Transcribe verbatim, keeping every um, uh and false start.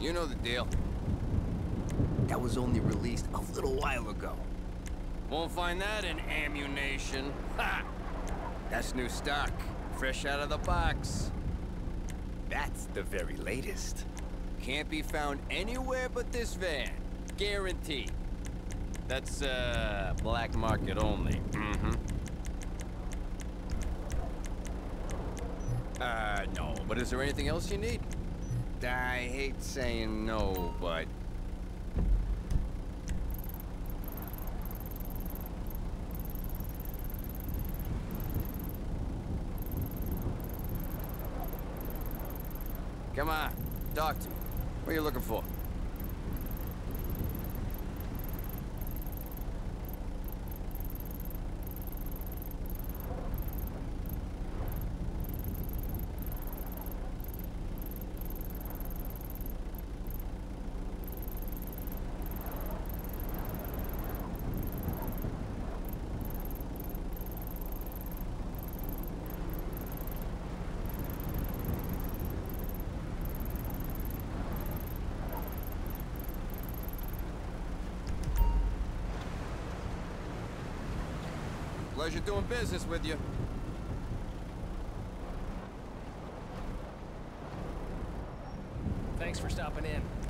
You know the deal. That was only released a little while ago. Won't find that in ammunition. Ha! That's new stock, fresh out of the box. That's the very latest. Can't be found anywhere but this van. Guaranteed. That's, uh, black market only. Mm-hmm. Uh, no. But is there anything else you need? I hate saying no, but... Come on, talk to me. What are you looking for? Pleasure doing business with you. Thanks for stopping in.